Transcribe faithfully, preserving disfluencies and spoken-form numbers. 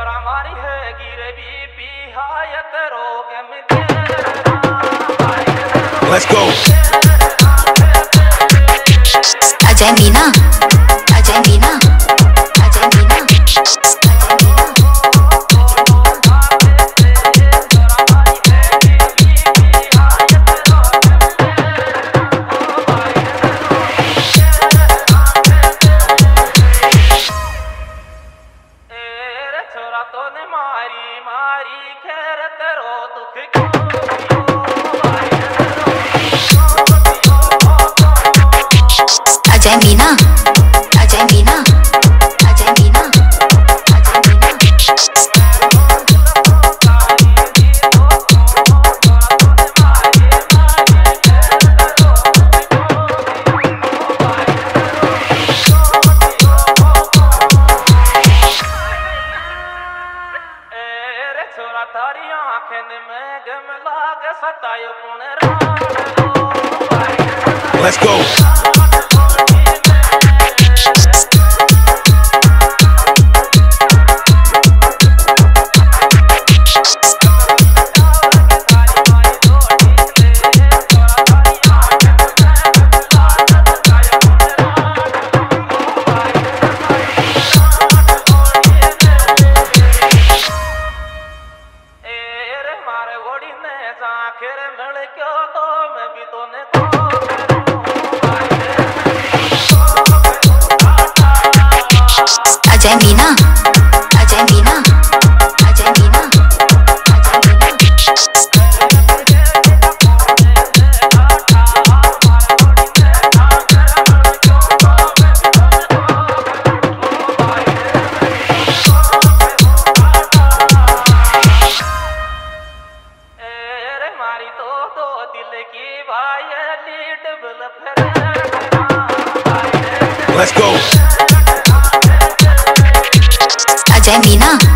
छोरा मारी है गिरे बीपी हायत रोग में। Let's go. अजय मीना, अजय मीना, अजय मीना, मारी मारी खेर तेरो दुख अजय मीना, अजय मीना, अजय मीना, अजय छोरा तारी आँखें में गम लाग सतायो पुनरा। Let's go. अजय मीना, अजय मीना, अजय मीना, मारी तो दो दिल की भाई लीड बिल फिर। Let's go. अजय मीना।